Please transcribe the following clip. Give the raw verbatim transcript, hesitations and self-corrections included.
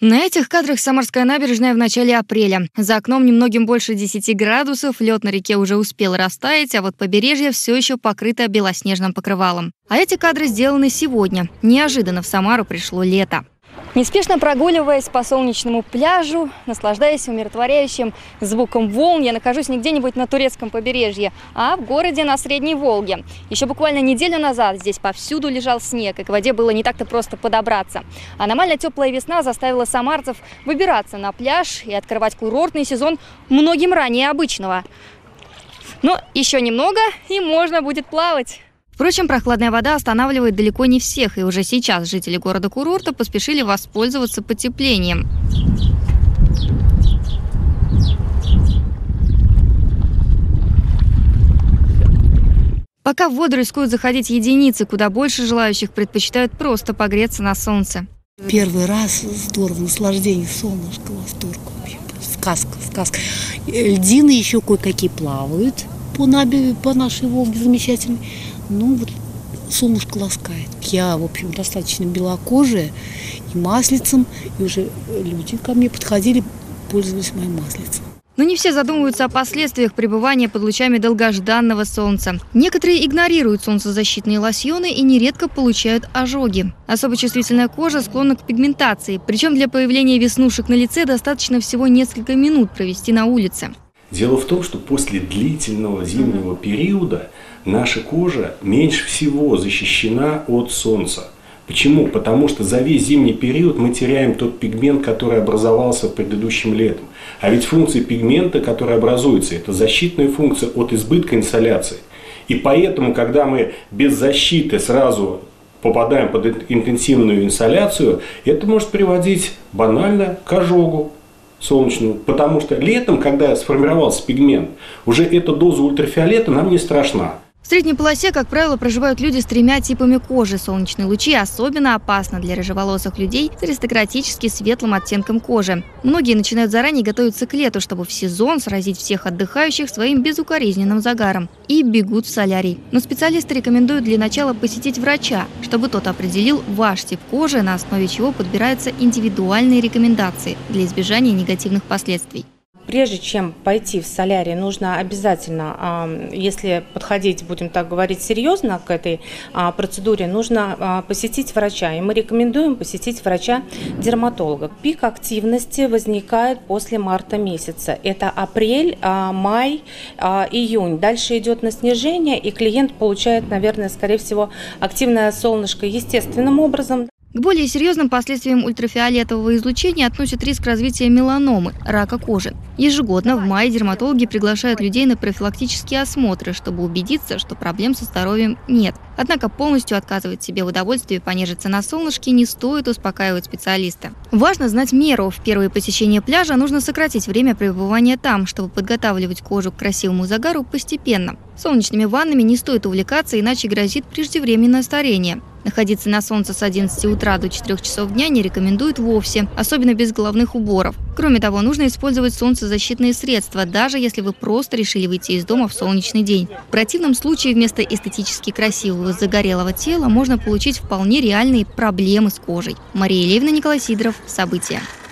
На этих кадрах Самарская набережная в начале апреля. За окном немногим больше десяти градусов, лед на реке уже успел растаять, а вот побережье все еще покрыто белоснежным покрывалом. А эти кадры сделаны сегодня. Неожиданно в Самару пришло лето. Неспешно прогуливаясь по солнечному пляжу, наслаждаясь умиротворяющим звуком волн, я нахожусь не где-нибудь на турецком побережье, а в городе на Средней Волге. Еще буквально неделю назад здесь повсюду лежал снег, и к воде было не так-то просто подобраться. Аномально теплая весна заставила самарцев выбираться на пляж и открывать курортный сезон многим ранее обычного. Но еще немного, и можно будет плавать. Впрочем, прохладная вода останавливает далеко не всех, и уже сейчас жители города-курорта поспешили воспользоваться потеплением. Пока в воду рискуют заходить единицы, куда больше желающих предпочитают просто погреться на солнце. Первый раз здорово, наслаждение, солнышко, восторг вообще, сказка, сказка. Льдины еще кое-какие плавают по, набе, по нашей Волге замечательной. Ну вот солнышко ласкает. Я, в общем, достаточно белокожая и маслицем, и уже люди ко мне подходили, пользовались моим маслицем. Но не все задумываются о последствиях пребывания под лучами долгожданного солнца. Некоторые игнорируют солнцезащитные лосьоны и нередко получают ожоги. Особо чувствительная кожа склонна к пигментации, причем для появления веснушек на лице достаточно всего несколько минут провести на улице. Дело в том, что после длительного зимнего периода наша кожа меньше всего защищена от солнца. Почему? Потому что за весь зимний период мы теряем тот пигмент, который образовался предыдущим летом. А ведь функция пигмента, которая образуется, это защитная функция от избытка инсоляции. И поэтому, когда мы без защиты сразу попадаем под интенсивную инсоляцию, это может приводить банально к ожогу солнечную. Потому что летом, когда сформировался пигмент, уже эта доза ультрафиолета нам не страшна. В средней полосе, как правило, проживают люди с тремя типами кожи. Солнечные лучи особенно опасны для рыжеволосых людей с аристократически светлым оттенком кожи. Многие начинают заранее готовиться к лету, чтобы в сезон сразить всех отдыхающих своим безукоризненным загаром. И бегут в солярий. Но специалисты рекомендуют для начала посетить врача, чтобы тот определил ваш тип кожи, на основе чего подбираются индивидуальные рекомендации для избежания негативных последствий. Прежде чем пойти в солярий, нужно обязательно, если подходить, будем так говорить, серьезно к этой процедуре, нужно посетить врача. И мы рекомендуем посетить врача-дерматолога. Пик активности возникает после марта месяца. Это апрель, май, июнь. Дальше идет на снижение, и клиент получает, наверное, скорее всего, активное солнышко естественным образом. К более серьезным последствиям ультрафиолетового излучения относят риск развития меланомы – рака кожи. Ежегодно в мае дерматологи приглашают людей на профилактические осмотры, чтобы убедиться, что проблем со здоровьем нет. Однако полностью отказывать себе в удовольствии понежиться на солнышке не стоит, успокаивают специалисты. Важно знать меру. В первое посещение пляжа нужно сократить время пребывания там, чтобы подготавливать кожу к красивому загару постепенно. Солнечными ваннами не стоит увлекаться, иначе грозит преждевременное старение. Находиться на солнце с одиннадцати утра до четырёх часов дня не рекомендуют вовсе, особенно без головных уборов. Кроме того, нужно использовать солнцезащитные средства, даже если вы просто решили выйти из дома в солнечный день. В противном случае вместо эстетически красивого загорелого тела можно получить вполне реальные проблемы с кожей. Мария Левина, Николай Сидоров. События.